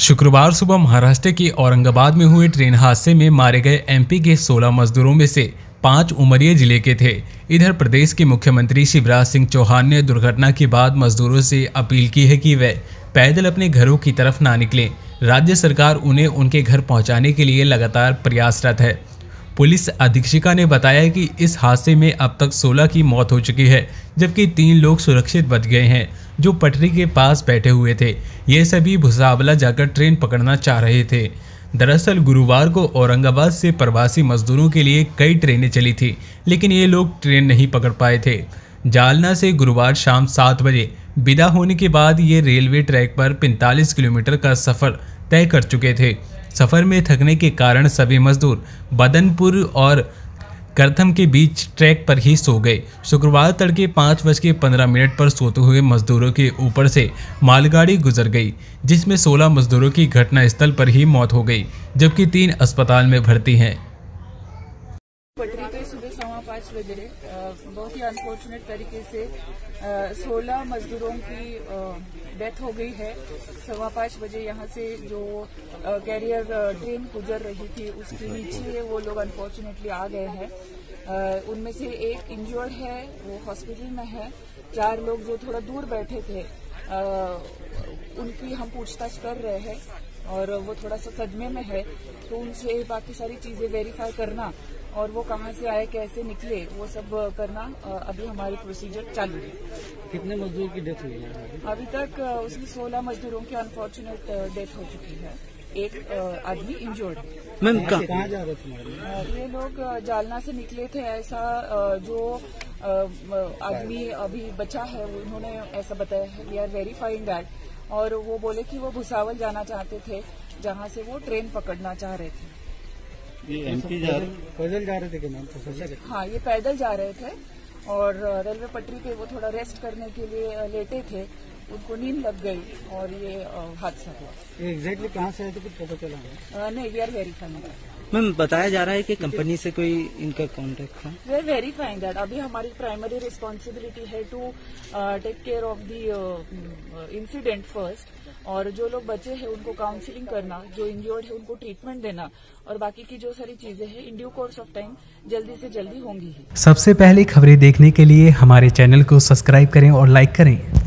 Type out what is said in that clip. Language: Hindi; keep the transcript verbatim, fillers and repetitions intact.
शुक्रवार सुबह महाराष्ट्र के औरंगाबाद में हुए ट्रेन हादसे में मारे गए एमपी के सोलह मजदूरों में से पांच उमरिया जिले के थे। इधर प्रदेश के मुख्यमंत्री शिवराज सिंह चौहान ने दुर्घटना के बाद मजदूरों से अपील की है कि वे पैदल अपने घरों की तरफ ना निकलें। राज्य सरकार उन्हें उनके घर पहुंचाने के लिए लगातार प्रयासरत है। पुलिस अधीक्षिका ने बताया कि इस हादसे में अब तक सोलह की मौत हो चुकी है, जबकि तीन लोग सुरक्षित बच गए हैं जो पटरी के पास बैठे हुए थे। ये सभी भुसावला जाकर ट्रेन पकड़ना चाह रहे थे। दरअसल गुरुवार को औरंगाबाद से प्रवासी मजदूरों के लिए कई ट्रेनें चली थी, लेकिन ये लोग ट्रेन नहीं पकड़ पाए थे। जालना से गुरुवार शाम सात बजे विदा होने के बाद ये रेलवे ट्रैक पर पैंतालीस किलोमीटर का सफर तय कर चुके थे। सफर में थकने के कारण सभी मजदूर बदनपुर और करथम के बीच ट्रैक पर ही सो गए। शुक्रवार तड़के पाँच बज के पंद्रह मिनट पर सोते हुए मजदूरों के ऊपर से मालगाड़ी गुजर गई, जिसमें सोलह मजदूरों की घटनास्थल पर ही मौत हो गई, जबकि तीन अस्पताल में भर्ती हैं। पटरी पे सुबह सवा पाँच बजे बहुत ही अनफॉर्चुनेट तरीके से सोलह मजदूरों की डेथ हो गई है। सवा पाँच बजे यहाँ से जो कैरियर ट्रेन गुजर रही थी उसके नीचे वो लोग अनफॉर्चुनेटली आ गए हैं। उनमें से एक इंजर्ड है, वो हॉस्पिटल में है। चार लोग जो थोड़ा दूर बैठे थे उनकी हम पूछताछ कर रहे हैं और वो थोड़ा सा सदमे में है, तो उनसे बाकी सारी चीजें वेरीफाई करना और वो कहाँ से आए, कैसे निकले, वो सब करना अभी हमारी प्रोसीजर चालू है। कितने मजदूर की डेथ हुई है? अभी तक उसमें सोलह मजदूरों की अनफॉर्चुनेट डेथ हो चुकी है। एक आदमी इंजर्ड है। मैम कहाँ जा रहे थे? ये लोग जालना से निकले थे, ऐसा जो आदमी अभी बचा है उन्होंने ऐसा बताया है। We are verifying that. और वो बोले कि वो भुसावल जाना चाहते थे, जहाँ से वो ट्रेन पकड़ना चाह रहे थे। ये एमपी जा रहे पैदल जा रहे थे कि मैम? हाँ, ये पैदल जा रहे थे और रेलवे पटरी पे वो थोड़ा रेस्ट करने के लिए लेटे थे, उनको नींद लग गई और ये हादसा हुआ। एग्जैक्टली कहाँ से आए थे, कुछ पता चला? नहीं, वी आर वेरीफाइंग। मैम बताया जा रहा है कि कंपनी से कोई इनका कॉन्टेक्ट था? We are verifying that. अभी हमारी प्राइमरी रिस्पॉन्सिबिलिटी है to take care of the incident first, और जो लोग बचे हैं उनको काउंसलिंग करना, जो इंजर्ड है उनको ट्रीटमेंट देना, और बाकी की जो सारी चीजें हैं in due course of time जल्दी से जल्दी होंगी ही। सबसे पहले खबरें देखने के लिए हमारे चैनल को सब्सक्राइब करें और लाइक करें।